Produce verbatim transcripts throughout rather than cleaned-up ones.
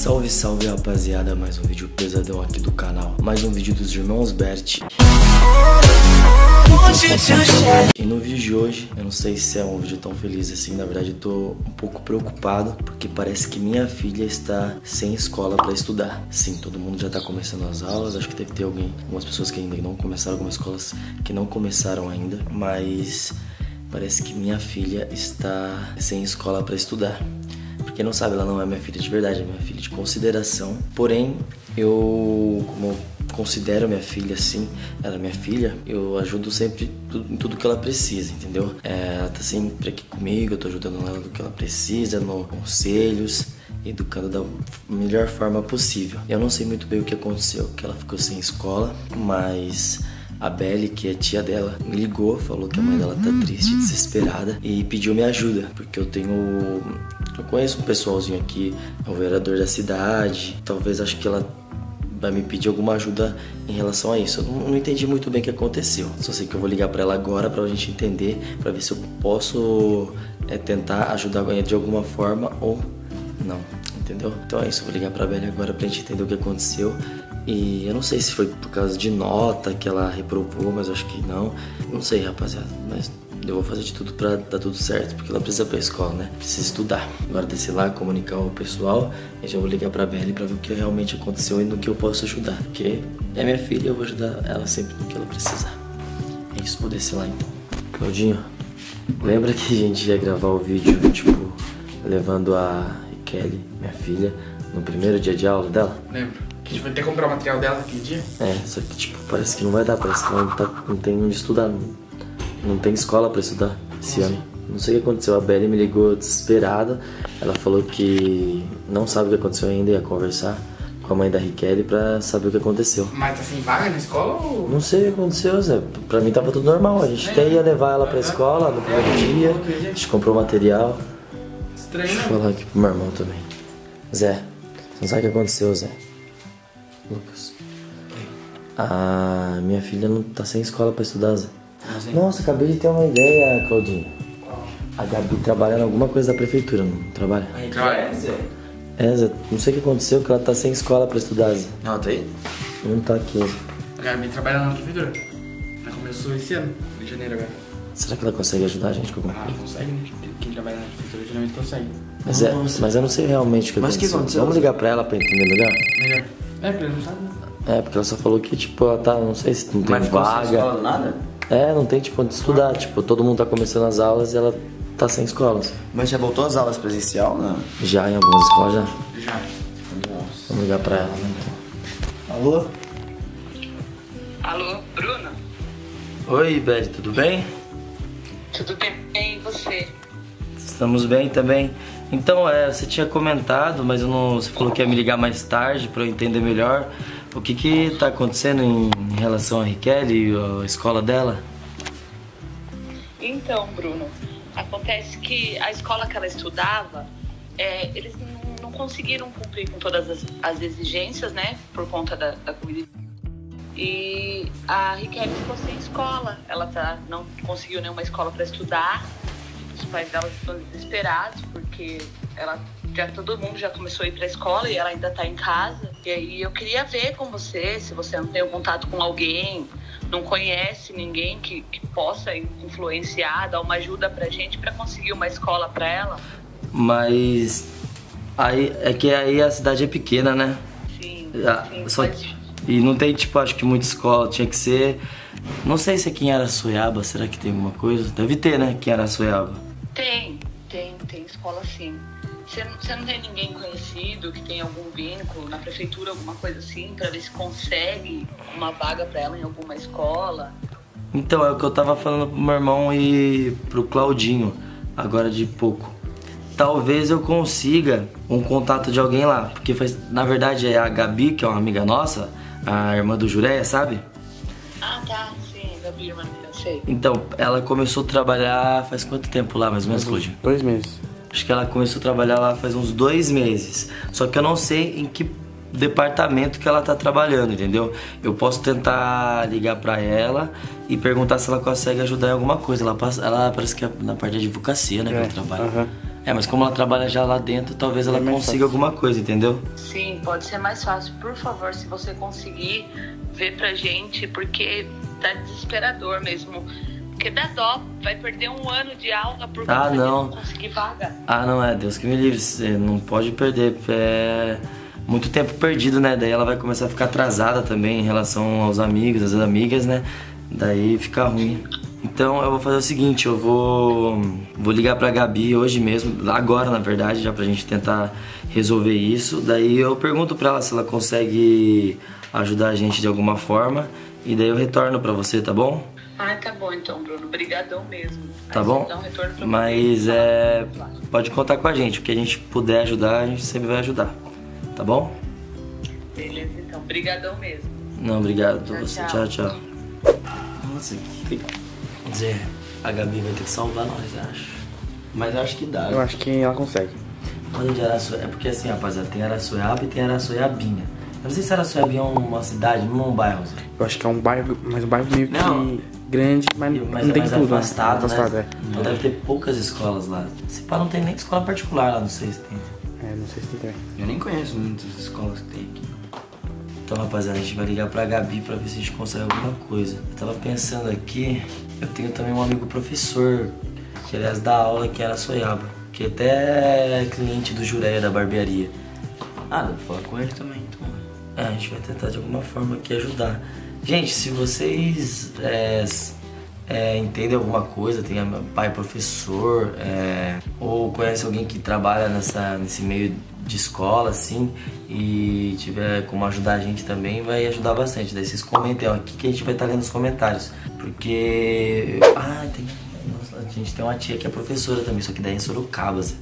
Salve, salve rapaziada, mais um vídeo pesadão aqui do canal. Mais um vídeo dos irmãos Bert. E no vídeo de hoje, eu não sei se é um vídeo tão feliz assim. Na verdade eu tô um pouco preocupado, porque parece que minha filha está sem escola pra estudar. Sim, todo mundo já tá começando as aulas. Acho que deve ter alguém, algumas pessoas que ainda não começaram, algumas escolas que não começaram ainda. Mas parece que minha filha está sem escola pra estudar. Pra quem não sabe, ela não é minha filha de verdade, é minha filha de consideração. Porém, eu, como eu considero minha filha assim, ela é minha filha, eu ajudo sempre em tudo que ela precisa, entendeu? É, ela tá sempre aqui comigo, eu tô ajudando ela no que ela precisa, nos conselhos, educando da melhor forma possível. Eu não sei muito bem o que aconteceu, que ela ficou sem escola, mas a Belle, que é tia dela, me ligou, falou que a mãe dela tá triste, desesperada e pediu minha ajuda, porque eu tenho... Eu conheço um pessoalzinho aqui, é o vereador da cidade, talvez acho que ela vai me pedir alguma ajuda em relação a isso. Eu não, não entendi muito bem o que aconteceu, só sei que eu vou ligar pra ela agora pra gente entender, pra ver se eu posso é, tentar ajudar ela de alguma forma ou não, entendeu? Então é isso, eu vou ligar pra Belle agora pra gente entender o que aconteceu. E eu não sei se foi por causa de nota que ela reprovou, mas eu acho que não. Não sei, rapaziada, mas eu vou fazer de tudo pra dar tudo certo, porque ela precisa ir pra escola, né? Precisa estudar. Agora descer lá, comunicar ao pessoal, e já vou ligar pra Belle pra ver o que realmente aconteceu e no que eu posso ajudar. Porque é minha filha e eu vou ajudar ela sempre no que ela precisar. É isso, vou descer lá então. Claudinho, lembra que a gente ia gravar o vídeo, tipo, levando a Kelly, minha filha, no primeiro dia de aula dela? Lembro. Que a gente vai ter que comprar o material dela aquele dia? É, só que tipo, parece que não vai dar, parece que ela não, tá, não tem onde estudar, não, não tem escola pra estudar esse Como ano. assim? Não sei o que aconteceu, a Belle me ligou desesperada, ela falou que não sabe o que aconteceu ainda, ia conversar com a mãe da Riquelme pra saber o que aconteceu. Mas tá sem vaga na escola ou...? Não sei o que aconteceu, Zé, pra mim tava tudo normal, a gente até ia levar ela pra escola no primeiro dia, a gente comprou material. Estranho, Deixa né? eu falar aqui pro meu irmão também. Zé, você não sabe o que aconteceu, Zé? Lucas. A minha filha não tá sem escola pra estudar, Zé. Nossa, acabei de ter uma ideia, Claudinho. A Gabi trabalha em alguma coisa da prefeitura, não trabalha? Trabalha. É, Zé, não sei o que aconteceu, que ela tá sem escola pra estudar, Zé. Não, tá aí? Não tá aqui, Zé. A Gabi trabalha na prefeitura. Ela começou esse ano, em janeiro agora. Será que ela consegue ajudar a gente com alguma Ah, coisa? consegue, né? Quem trabalha na prefeitura geralmente consegue. Mas, é, mas eu não sei realmente o que Mas aconteceu. que aconteceu? Vamos ligar pra ela pra entender melhor? Melhor. É, porque ele não sabe, né? É, porque ela só falou que, tipo, ela tá, não sei se não tem Mas ficou sem escola vaga. do nada? É, não tem, tipo, onde estudar. Tipo, todo mundo tá começando as aulas e ela tá sem escolas. Mas já voltou às aulas presencial, não? Já em algumas escolas já. Já. Nossa. Vamos ligar pra ela, né, então. Alô? Alô, Bruno? Oi, Belle, tudo bem? Tudo bem? E você? Estamos bem também. Então, é, você tinha comentado, mas eu não, você falou que ia me ligar mais tarde pra eu entender melhor. O que que tá acontecendo em, em relação a Riquelme e a escola dela? Então, Bruno, acontece que a escola que ela estudava, é, eles não, não conseguiram cumprir com todas as, as exigências, né, por conta da, da Covid. E a Riquelme ficou sem escola. Ela tá, não conseguiu nenhuma escola para estudar. Os pais dela estão desesperados porque ela já todo mundo já começou a ir para a escola e ela ainda está em casa. E aí eu queria ver com você se você não tem contato com alguém, não conhece ninguém que, que possa influenciar, dar uma ajuda pra gente para conseguir uma escola para ela. Mas aí é que aí a cidade é pequena, né? Sim, Ah, sim, só mas- que- e não tem, tipo, acho que muita escola, tinha que ser... Não sei se aqui em Araçoiaba, será que tem alguma coisa? Deve ter, né, aqui em Araçoiaba. Tem, tem, tem escola sim. Você não, você não tem ninguém conhecido que tem algum vínculo na prefeitura, alguma coisa assim, pra ver se consegue uma vaga pra ela em alguma escola? Então, é o que eu tava falando pro meu irmão e pro Claudinho, agora de pouco. Talvez eu consiga um contato de alguém lá, porque faz, na verdade é a Gabi, que é uma amiga nossa, a irmã do Jureia, sabe? Ah, tá, sim, Gabi, irmã, eu sei. Então, ela começou a trabalhar faz quanto tempo lá, mais ou menos, Claudinho? Dois meses. Acho que ela começou a trabalhar lá faz uns dois meses. Só que eu não sei em que departamento que ela tá trabalhando, entendeu? Eu posso tentar ligar pra ela e perguntar se ela consegue ajudar em alguma coisa. Ela, passa, ela parece que é na parte de advocacia, né, que ela trabalha. aham. É, mas como ela trabalha já lá dentro, talvez ela consiga alguma coisa, entendeu? Sim, pode ser mais fácil. Por favor, se você conseguir ver pra gente, porque tá desesperador mesmo. Porque dá dó, vai perder um ano de aula por Ah, conta de não. não conseguir vaga. Ah, não é, Deus que me livre, você não pode perder, é muito tempo perdido, né? Daí ela vai começar a ficar atrasada também em relação aos amigos, às amigas, né? Daí fica ruim. Então eu vou fazer o seguinte, eu vou, vou ligar pra Gabi hoje mesmo, agora na verdade, já pra gente tentar resolver isso. Daí eu pergunto pra ela se ela consegue ajudar a gente de alguma forma e daí eu retorno pra você, tá bom? Ah, tá bom então, Bruno. Obrigadão mesmo. Tá Aí bom? você dá um retorno pra Mas mim. é, pode contar com a gente, o que a gente puder ajudar, a gente sempre vai ajudar, tá bom? Beleza, então. Obrigadão mesmo. Não, obrigado a Tchau, você. tchau. Tchau, tchau. Nossa, que... Quer dizer, a Gabi vai ter que salvar nós, eu acho. Mas eu acho que dá. Eu acho que ela consegue. Olha de Araçoiaba, é porque assim, rapaziada, tem Araçoiaba e tem Araçoiabinha. Eu não sei se Araçoiabinha é uma cidade, não é um bairro, Zé. Eu acho que é um bairro, mas um bairro meio que Não. grande, mas, Mas não é tem mais tudo, afastado, né? Afastado, né? é. Então deve ter poucas escolas lá. Se pá, não tem nem escola particular lá, não sei se tem. É, não sei se tem também. Eu nem conheço muitas escolas que tem aqui. Então, rapaziada, a gente vai ligar pra Gabi pra ver se a gente consegue alguma coisa. Eu tava pensando aqui, eu tenho também um amigo professor, que aliás dá aula aqui em Araçoiaba, que até é cliente do Jureia da barbearia. Ah, dá pra falar com ele também, então. É, a gente vai tentar de alguma forma aqui ajudar. Gente, se vocês é, é, entendem alguma coisa, tem pai professor, é, ou conhece alguém que trabalha nessa, nesse meio de escola, assim, e tiver como ajudar a gente também, vai ajudar bastante. Daí vocês comentem ó, aqui que a gente vai estar lendo os comentários. Porque... Ah, tem... Nossa, a gente tem uma tia que é professora também, só que daí é em Sorocaba, Zé.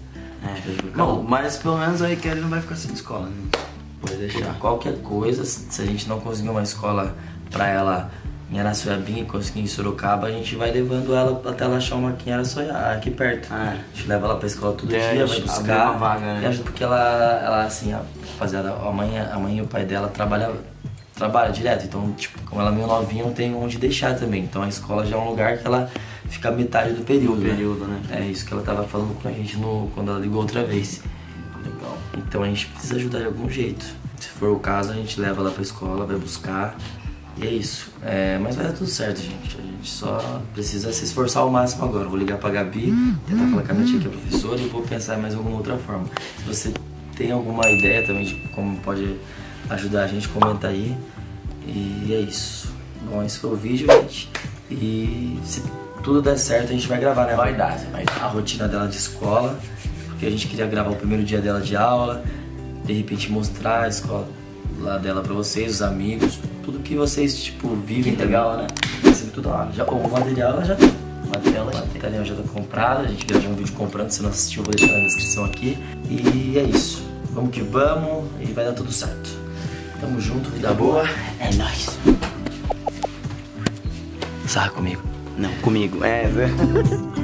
É. Bom, mas pelo menos aí que ele não vai ficar sem escola, né? Pode deixar. Qualquer coisa, se a gente não conseguir uma escola pra ela em Araçoiabinha e conseguir em Sorocaba, a gente vai levando ela até ela achar uma aqui em Araçoiaba, aqui perto. Ah, é. A gente leva ela pra escola todo Até dia, vai abrir buscar. uma vaga, né? E ajuda porque ela, ela assim, a, rapaziada, a mãe, a mãe e o pai dela trabalham trabalha direto. Então, tipo, como ela é meio novinha, não tem onde deixar também. Então a escola já é um lugar que ela fica metade do período. Do período, né? É isso que ela tava falando com a gente no, quando ela ligou outra vez. Legal. Então a gente precisa ajudar de algum jeito. Se for o caso, a gente leva ela pra escola, vai buscar. E é isso. É, mas vai dar tudo certo, gente. A gente só precisa se esforçar ao máximo agora. Eu vou ligar pra Gabi, tentar falar com a minha tia que é professora e vou pensar em mais alguma outra forma. Se você tem alguma ideia também de como pode ajudar a gente, comenta aí. E é isso. Bom, esse foi o vídeo, gente. E se tudo der certo, a gente vai gravar, né? Vai dar, você vai dar. A rotina dela de escola. Porque a gente queria gravar o primeiro dia dela de aula. De repente mostrar a escola lá dela pra vocês, os amigos, tudo que vocês, tipo, vivem. Que legal, né? Vai ser tudo lá. Já, o material ela já tem. O material O já tem. material já tá comprado, a gente gravou um vídeo comprando, se não assistiu, vou deixar na descrição aqui. E é isso. Vamos que vamos e vai dar tudo certo. Tamo junto, vida boa. É nóis. Sarra comigo. Não, comigo. É, Zé.